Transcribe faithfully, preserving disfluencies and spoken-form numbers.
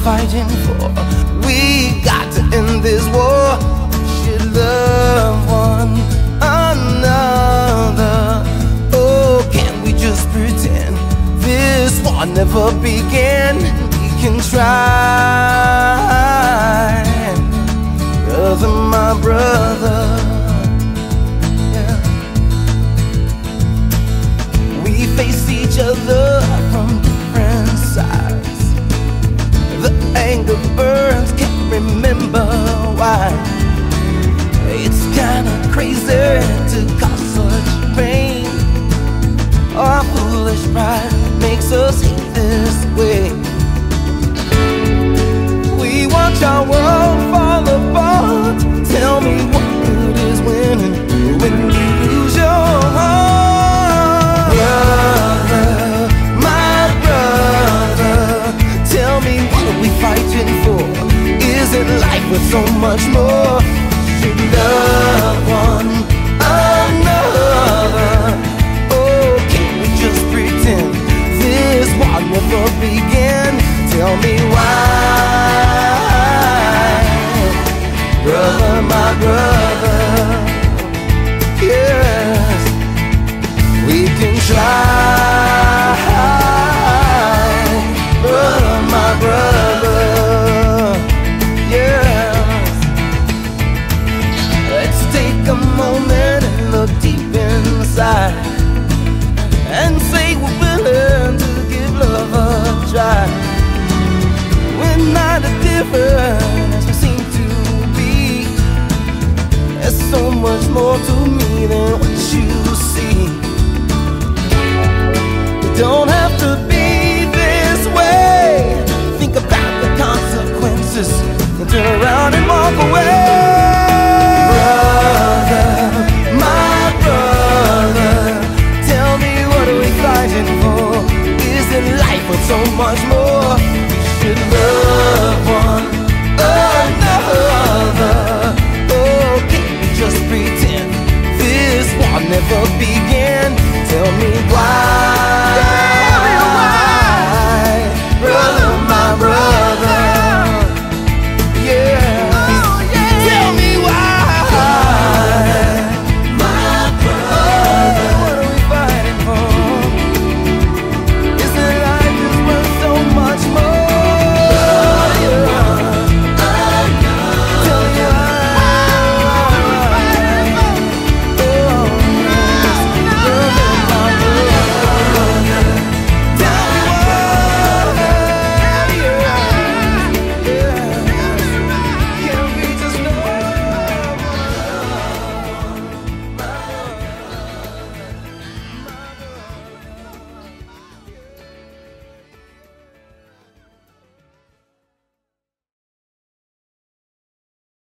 fighting for? We got to end this war. We should love one another. Oh, can we just pretend this war never began? We can try, brother, my brother. Yeah. We face each other from different sides. The anger burns, can't remember why. It's kinda crazy to cause such pain. Our foolish pride makes us hate this way. We watch our world fall apart. Tell me what good is winning when you lose your heart. Brother, my brother, tell me what are we fighting for? Isn't life worth so much more? Should love one another. Oh, can't we just pretend this war never began? Tell me why, brother, my brother. Yes, we can try, brother, my brother. Yes, let's take a moment and look deep inside and say we're willing to give love a try. We're not as different as we seem to be. There's so much more to me than what you see. We don't have to be this way. Think about the consequences and turn around and walk away. Brother, my brother, tell me what are we fighting for? Isn't life worth so much more? Should love one another. Oh, can't we just pretend this war never be